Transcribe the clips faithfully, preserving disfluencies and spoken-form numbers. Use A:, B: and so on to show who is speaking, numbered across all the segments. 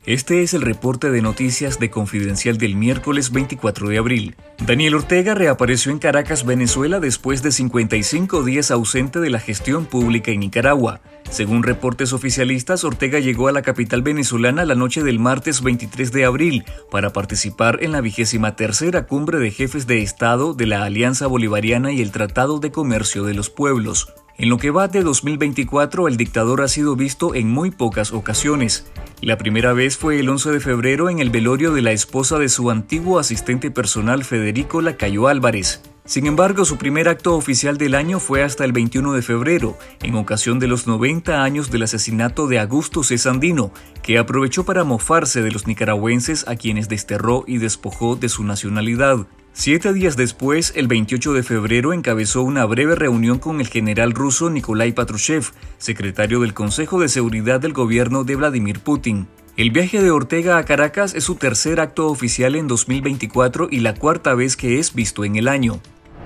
A: Este es el reporte de noticias de Confidencial del miércoles veinticuatro de abril. Daniel Ortega reapareció en Caracas, Venezuela, después de cincuenta y cinco días ausente de la gestión pública en Nicaragua. Según reportes oficialistas, Ortega llegó a la capital venezolana la noche del martes veintitrés de abril para participar en la vigésima tercera cumbre de jefes de Estado de la Alianza Bolivariana y el Tratado de Comercio de los Pueblos. En lo que va de dos mil veinticuatro, el dictador ha sido visto en muy pocas ocasiones. La primera vez fue el once de febrero en el velorio de la esposa de su antiguo asistente personal Federico Lacayo Álvarez. Sin embargo, su primer acto oficial del año fue hasta el veintiuno de febrero, en ocasión de los noventa años del asesinato de Augusto C. Sandino, que aprovechó para mofarse de los nicaragüenses a quienes desterró y despojó de su nacionalidad. Siete días después, el veintiocho de febrero, encabezó una breve reunión con el general ruso Nikolai Patrushev, secretario del Consejo de Seguridad del gobierno de Vladimir Putin. El viaje de Ortega a Caracas es su tercer acto oficial en dos mil veinticuatro y la cuarta vez que es visto en el año.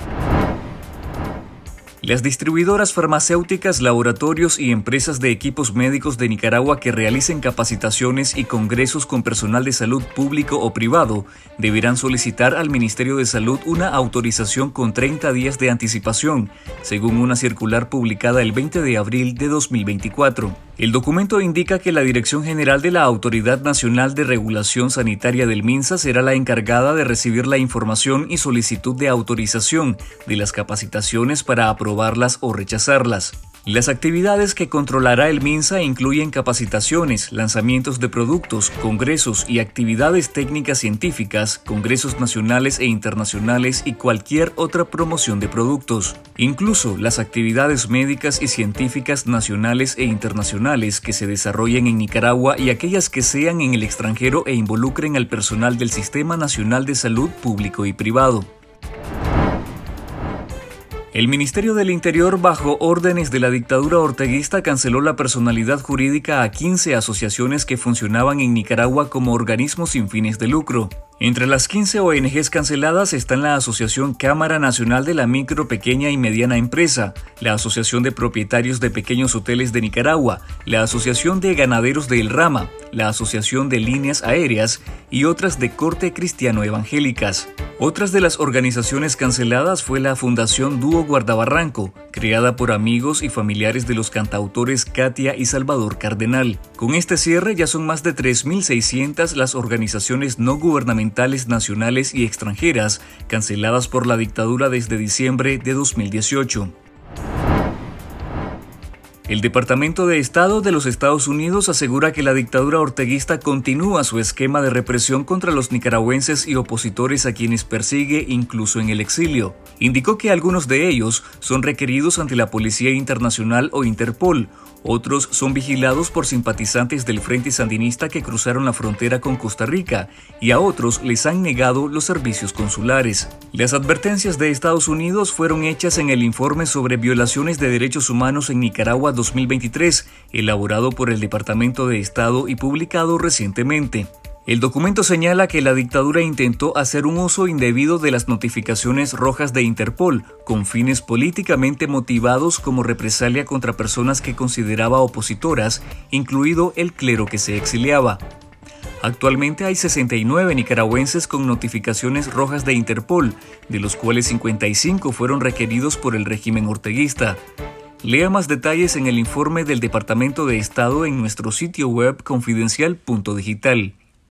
A: Las distribuidoras farmacéuticas, laboratorios y empresas de equipos médicos de Nicaragua que realicen capacitaciones y congresos con personal de salud público o privado deberán solicitar al Ministerio de Salud una autorización con treinta días de anticipación, según una circular publicada el veinte de abril de dos mil veinticuatro. El documento indica que la Dirección General de la Autoridad Nacional de Regulación Sanitaria del MINSA será la encargada de recibir la información y solicitud de autorización de las capacitaciones para aprobarlas o rechazarlas. Las actividades que controlará el MINSA incluyen capacitaciones, lanzamientos de productos, congresos y actividades técnicas científicas, congresos nacionales e internacionales y cualquier otra promoción de productos. Incluso las actividades médicas y científicas nacionales e internacionales que se desarrollen en Nicaragua y aquellas que sean en el extranjero e involucren al personal del Sistema Nacional de Salud público y privado. El Ministerio del Interior, bajo órdenes de la dictadura orteguista, canceló la personalidad jurídica a quince asociaciones que funcionaban en Nicaragua como organismos sin fines de lucro. Entre las quince O N Ges canceladas están la Asociación Cámara Nacional de la Micro, Pequeña y Mediana Empresa, la Asociación de Propietarios de Pequeños Hoteles de Nicaragua, la Asociación de Ganaderos de El Rama, la Asociación de Líneas Aéreas y otras de corte cristiano-evangélicas. Otras de las organizaciones canceladas fue la Fundación Dúo Guardabarranco, creada por amigos y familiares de los cantautores Katia y Salvador Cardenal. Con este cierre ya son más de tres mil seiscientas las organizaciones no gubernamentales nacionales y extranjeras canceladas por la dictadura desde diciembre de dos mil dieciocho. El Departamento de Estado de los Estados Unidos asegura que la dictadura orteguista continúa su esquema de represión contra los nicaragüenses y opositores a quienes persigue incluso en el exilio. Indicó que algunos de ellos son requeridos ante la Policía Internacional o Interpol, otros son vigilados por simpatizantes del Frente Sandinista que cruzaron la frontera con Costa Rica y a otros les han negado los servicios consulares. Las advertencias de Estados Unidos fueron hechas en el informe sobre violaciones de derechos humanos en Nicaragua dos mil veintitrés, elaborado por el Departamento de Estado y publicado recientemente. El documento señala que la dictadura intentó hacer un uso indebido de las notificaciones rojas de Interpol con fines políticamente motivados como represalia contra personas que consideraba opositoras, incluido el clero que se exiliaba. Actualmente hay sesenta y nueve nicaragüenses con notificaciones rojas de Interpol, de los cuales cincuenta y cinco fueron requeridos por el régimen orteguista. Lea más detalles en el informe del Departamento de Estado en nuestro sitio web confidencial punto digital.